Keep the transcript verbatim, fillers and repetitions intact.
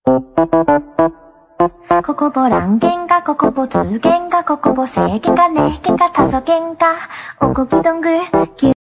코코보랑 겐가 코코보 두 겐가 코코보 세 겐가 네 겐가 다섯 겐가 오고기 동글